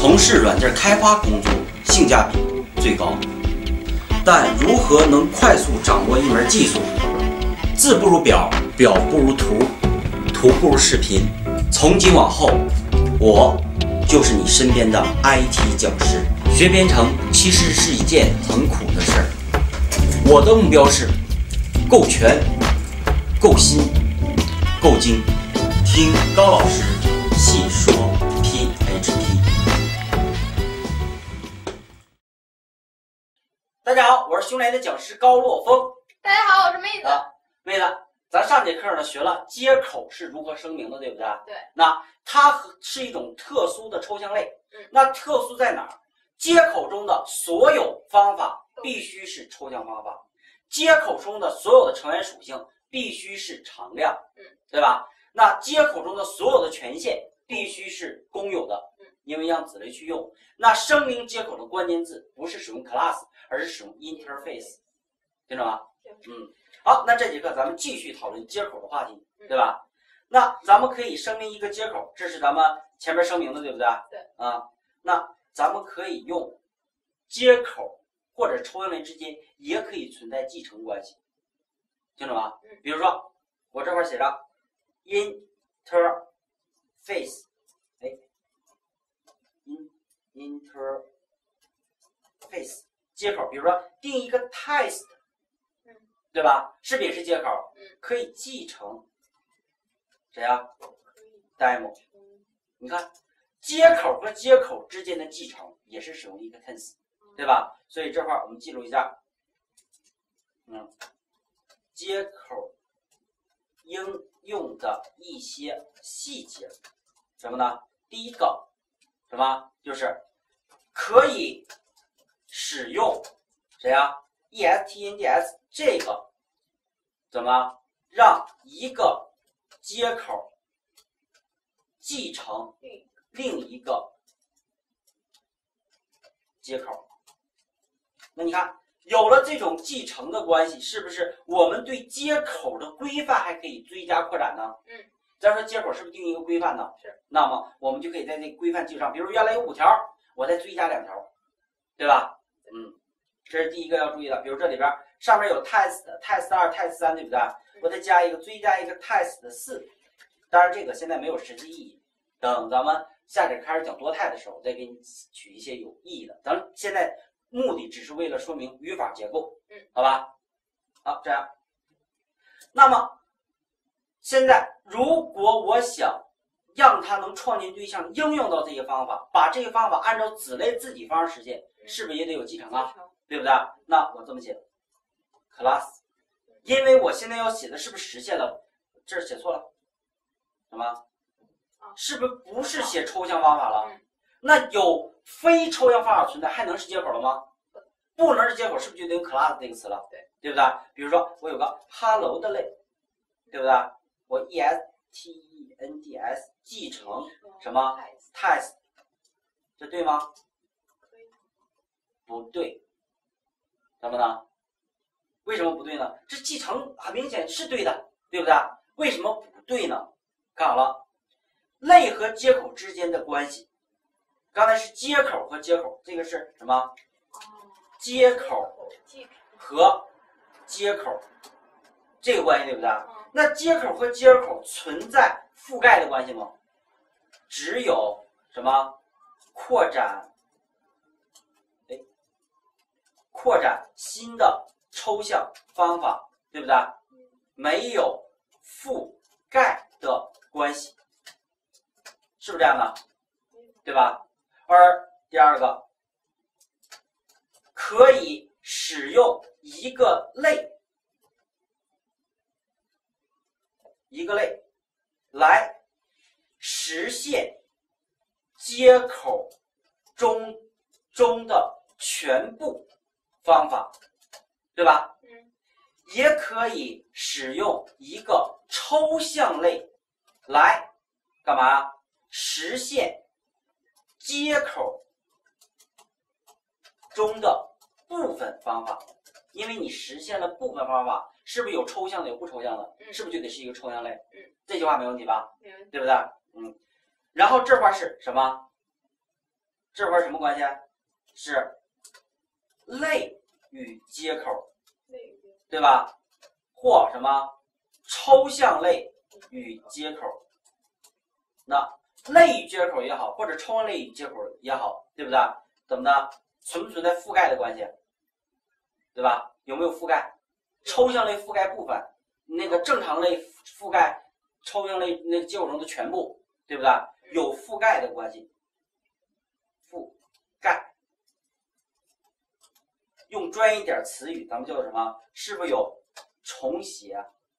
从事软件开发工作性价比最高。但如何能快速掌握一门技术？字不如表，表不如图，图不如视频。从今往后，我就是你身边的 IT 讲师。学编程其实是一件很苦的事儿。我的目标是够全、够新、够精。听高老师细说 PHP。大家好，我是熊来的讲师高洛峰。 大家好，我是妹子。 妹子，咱上节课呢学了接口是如何声明的，对不对？ 对。 那它是一种特殊的抽象类。那特殊在哪儿？接口中的所有方法必须是抽象方法，接口中的所有的成员属性必须是常量，对吧？那接口中的所有的权限必须是公有的，因为让子类去用。那声明接口的关键字不是使用 class， 而是使用 interface， 听着吗？好，那这节课咱们继续讨论接口的话题，对吧？那咱们可以声明一个接口，这是咱们前面声明的，对不对？ 对。 那咱们可以用接口或者抽象类之间也可以存在继承关系，听懂吗？比如说我这块写着 interface， interface 接口，比如说定一个 test， 对吧？是不是也是接口？可以继承谁啊 ？demo。你看，接口和接口之间的继承也是使用一个 tense， 对吧？所以这块我们记录一下，接口应用的一些细节，什么呢？第一个，什么？就是可以使用谁啊 ？extnds 这个怎么让一个接口继承另一个接口？那你看，有了这种继承的关系，是不是我们对接口的规范还可以追加扩展呢？咱说接口是不是定一个规范呢？是。那么我们就可以在这个规范基础上，比如原来有5条，我再追加2条，对吧？这是第一个要注意的。比如这里边上面有 test、test2、test3， 对不对？我再加一个，追加一个 test4。当然这个现在没有实际意义，等咱们下节开始讲多态的时候，再给你取一些有意义的。咱们现在目的只是为了说明语法结构，好吧？好，这样。那么现在如果我想让它能创建对象应用到这些方法，把这个方法按照子类自己方式实现，是不是也得有继承啊？对不对？那我这么写 class， 因为我现在要写的是不是实现了？这儿写错了，什么？是不是写抽象方法了？那有非抽象方法存在，还能是接口了吗？不能是接口，是不是就得用 class 这个词了？对不对？比如说我有个 hello 的类，对不对？我 extnds 继承什么 test， 这对吗？不对。怎么呢？为什么不对呢？这继承很明显是对的，对不对？为什么不对呢？看好了，类和接口之间的关系，刚才是接口和接口，这个是什么？接口和接口这个关系，对不对？那接口和接口存在覆盖的关系吗？只有什么？扩展新的抽象方法，对不对？没有覆盖的关系，是不是这样的？对吧？而第二个，可以使用一个类来实现接口中的全部方法，对吧？也可以使用一个抽象类来干嘛？实现接口中的部分方法。因为你实现了部分方法，是不是有抽象的有不抽象的？是不是就得是一个抽象类？这句话没问题吧？对不对？然后这块是什么？ 这块什么关系？是类与接口，对吧？或什么抽象类与接口。那类与接口也好，或者抽象类与接口也好，对不对？怎么的？存不存在覆盖的关系？对吧？有没有覆盖？抽象类覆盖部分，那个正常类覆盖抽象类那个接口中的全部，对不对？有覆盖的关系。覆盖，用专业点词语，咱们叫做什么？是不是有重写？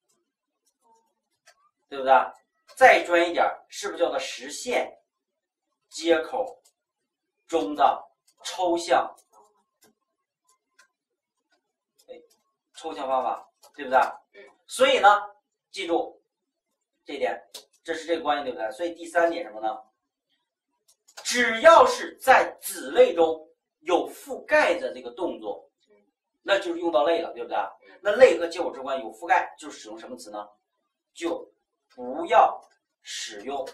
对不对？再专业点，是不是叫做实现接口中的抽象？抽象方法，对不对？所以呢，记住这一点，这是这个关系，对不对？所以第三点什么呢？只要是在子类中有覆盖的这个动作，那就是用到类了，对不对？那类和接口之间有覆盖，就使用什么词呢？就不要使用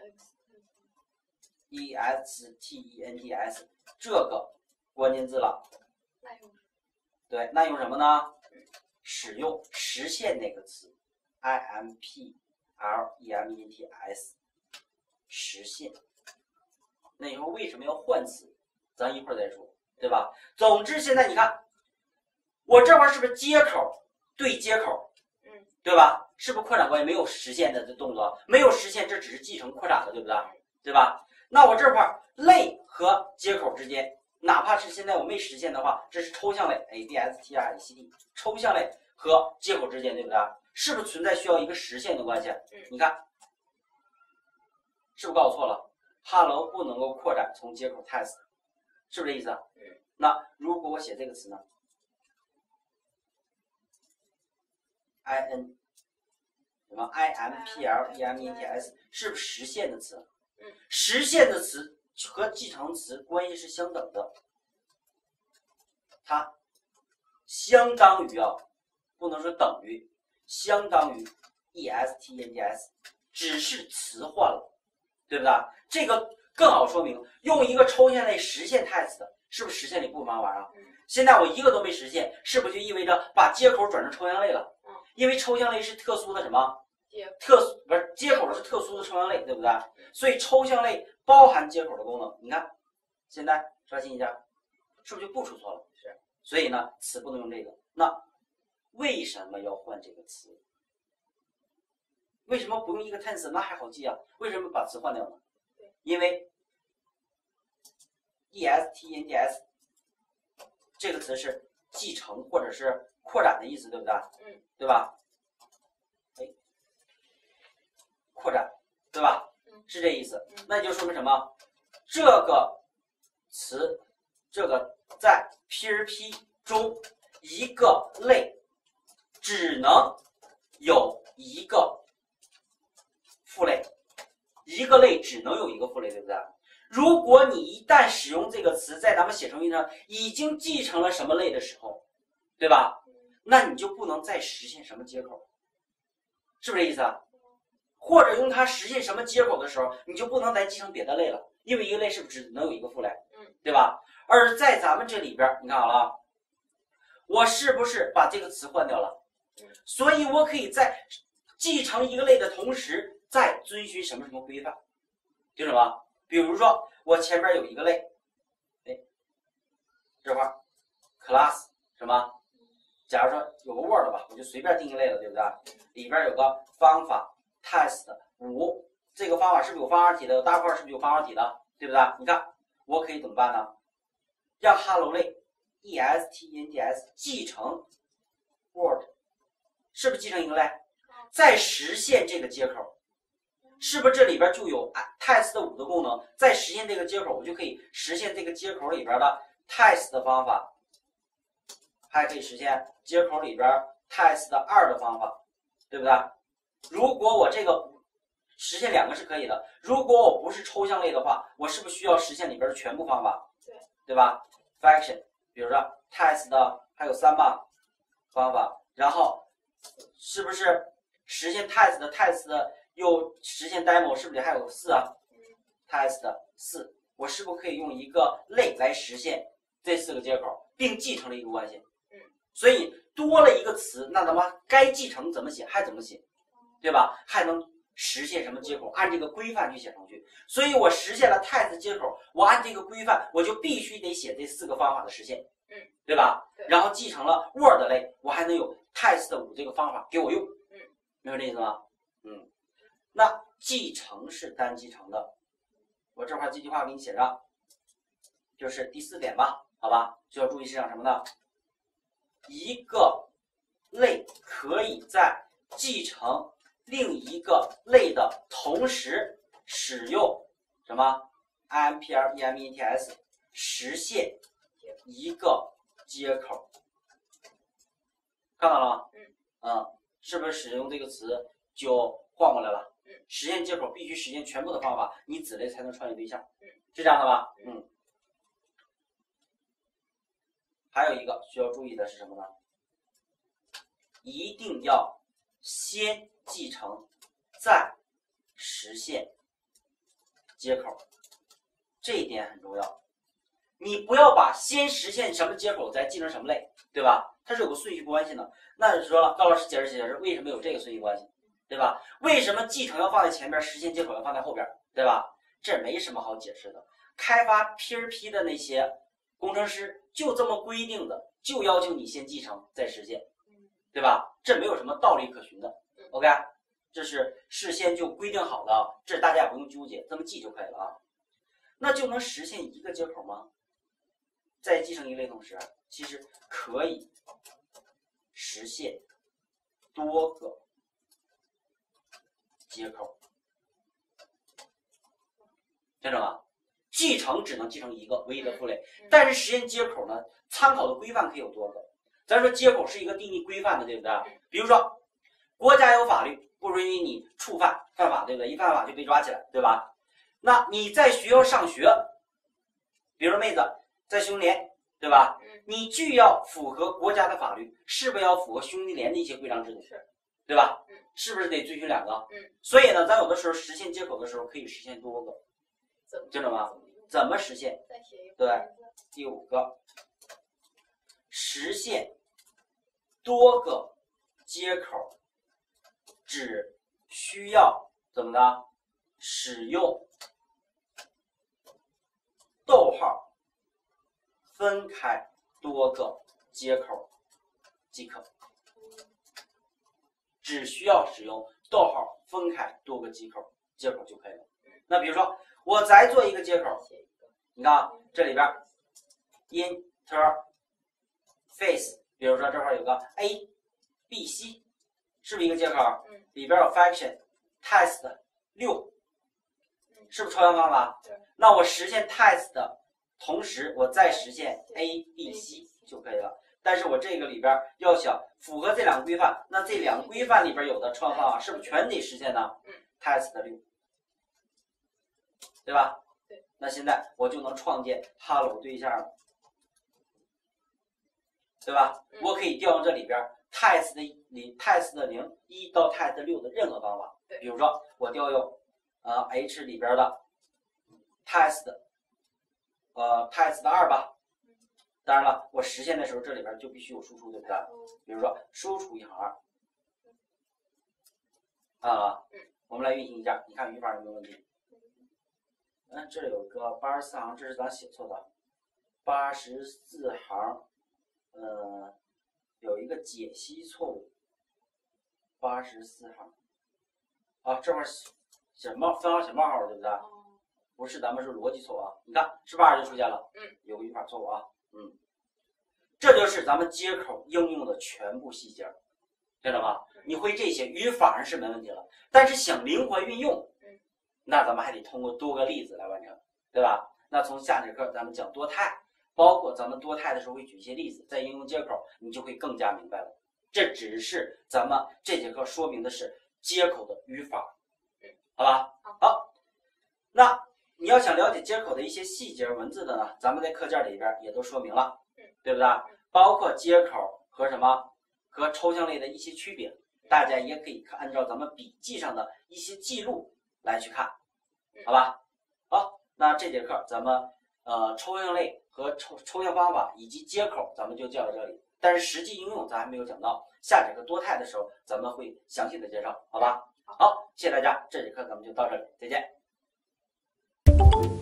extends 这个关键字了。对，那用什么呢？使用实现那个词 implements 实现。那以后为什么要换词？咱一会儿再说，对吧？总之现在你看，我这块是不是接口对接口？对吧？是不是扩展关系？没有实现的这动作，没有实现，这只是继承扩展的，对不对？对吧？那我这块类和接口之间，哪怕是现在我没实现的话，这是抽象类 ADSTRACD 抽象类和接口之间，对不对？是不是存在需要一个实现的关系？你看，是不是告诉错了 ？Hello 不能够扩展从接口 test， 是不是这意思？那如果我写这个词呢 ？in 什么 implements 是不是实现的词？实现的词和继承词关系是相等的，它相当于不能说等于，相当于 extends， 只是词换了，对不对？这个更好说明，用一个抽象类实现 test， 是不是实现了一部分方法啊？现在我一个都没实现，是不是就意味着把接口转成抽象类了？因为抽象类是特殊的什么？不是接口是特殊的抽象类，对不对？所以抽象类包含接口的功能。你看，现在刷新一下，是不是就不出错了？是。所以呢，词不能用这个。那为什么要换这个词？为什么不用一个 tense？ 那还好记啊。为什么把词换掉呢？因为 extends 这个词是继承或者是扩展的意思，对不对？对吧？扩展，对吧？是这意思。那就说明什么？这个词，这个在 PHP 中一个类只能有一个父类，一个类只能有一个父类，对不对？如果你一旦使用这个词在咱们写程序上已经继承了什么类的时候，对吧？那你就不能再实现什么接口，是不是这意思啊？或者用它实现什么接口的时候，你就不能再继承别的类了，因为一个类是不是只能有一个父类，对吧？而在咱们这里边，你看好了，我是不是把这个词换掉了？所以我可以在继承一个类的同时，再遵循什么规范？听懂吗？比如说我前面有一个类，这块 class 什么？假如说有个 word 吧，我就随便定义类了，对不对？里边有个方法。test 5，这个方法是不是有方法体的？大块是不是有方法体的？对不对？你看，我可以怎么办呢？让 hello 类 extends 继承 word， 是不是继承一个类？再实现这个接口，是不是这里边就有 test 5的功能？再实现这个接口，我就可以实现这个接口里边的 test 的方法，还可以实现接口里边 test 2的方法，对不对？如果我这个实现2个是可以的，如果我不是抽象类的话，我是不是需要实现里边的全部方法？对吧 ？function， 比如说 test 的还有3吧方法，然后是不是实现 test 的又实现 demo， 是不是还有4啊？test 4， 我是不是可以用一个类来实现这4个接口，并继承了一个关系？所以多了一个词，那咱们该继承怎么写还怎么写，对吧？还能实现什么接口？按这个规范去写程序。所以我实现了 test 接口，我按这个规范，我就必须得写这4个方法的实现，对吧？然后继承了 Word 类，我还能有 test 5这个方法给我用，明白这意思吗？那继承是单继承的，我这块这句话给你写上，就是第4点吧，好吧？需要注意事项什么呢？一个类可以在继承另一个类的同时使用什么 IMPR EMETS 实现一个接口，看到了吗？是不是使用这个词就换过来了？实现接口必须实现全部的方法，你子类才能创建对象，是这样的吧？还有一个需要注意的是什么呢？一定要先继承，再实现接口，这一点很重要。你不要把先实现什么接口再继承什么类，对吧？它是有个顺序关系的。那就说了，高老师解释为什么有这个顺序关系，对吧？为什么继承要放在前面，实现接口要放在后边，对吧？这没什么好解释的。开发 PHP 的那些工程师就这么规定的，就要求你先继承再实现，对吧？这没有什么道理可循的。OK， 这是事先就规定好的，这大家也不用纠结，这么记就可以了啊。那就能实现一个接口吗？在继承一类同时，其实可以实现多个接口，听着吗？继承只能继承一个唯一的父类，但是实现接口呢，参考的规范可以有多个。咱说接口是一个定义规范的，对不对？比如说，国家有法律不允许你触犯法，对不对？一犯法就被抓起来，对吧？那你在学校上学，比如说妹子在兄弟连，对吧？你既要符合国家的法律，是不是要符合兄弟连的一些规章制度？对吧？是不是得遵循2个？所以呢，咱有的时候实现接口的时候可以实现多个，听懂吗？怎么实现？对，第5个，实现多个接口，只需要怎么的？使用逗号分开多个接口即可，只需要使用逗号分开多个接口就可以了。那比如说我再做一个接口，你看啊，这里边 interface， 比如说这块有个 A、B、C， 是不是一个接口？里边有 function test 6，是不是抽象方法？那我实现 test 的同时，我再实现 A、B、C 就可以了。但是我这个里边要想符合这2个规范，那这2个规范里边有的抽象方法是不是全得实现呢？test 6，对吧？那现在我就能创建 hello 对象了，对吧？我可以调用这里边 test 的0、1到 test 6的任何方法，比如说我调用H 里边的 test 2吧。当然了，我实现的时候这里边就必须有输出，对不对？比如说输出1行2，我们来运行一下，你看语法有没有问题？这里有个84行，这是咱写错的，84行，有一个解析错误，84行，这块写分号写冒号，对不对？不是，咱们是逻辑错误啊！你看，是不是2就出现了？有个语法错误啊。这就是咱们接口应用的全部细节，知道吗？你会这些，语法上是没问题了，但是想灵活运用，那咱们还得通过多个例子来完成，对吧？那从下节课咱们讲多态，包括咱们多态的时候会举一些例子，在应用接口，你就会更加明白了。这只是咱们这节课说明的是接口的语法，好吧？好，那你要想了解接口的一些细节文字的呢，咱们在课件里边也都说明了，对不对？包括接口和什么和抽象类的一些区别，大家也可以按照咱们笔记上的一些记录来去看，好吧？好， 那这节课咱们抽象类和抽象方法以及接口咱们就教到这里，但是实际应用咱还没有讲到，下节课多态的时候咱们会详细的介绍，好吧？好，谢谢大家，这节课咱们就到这里，再见。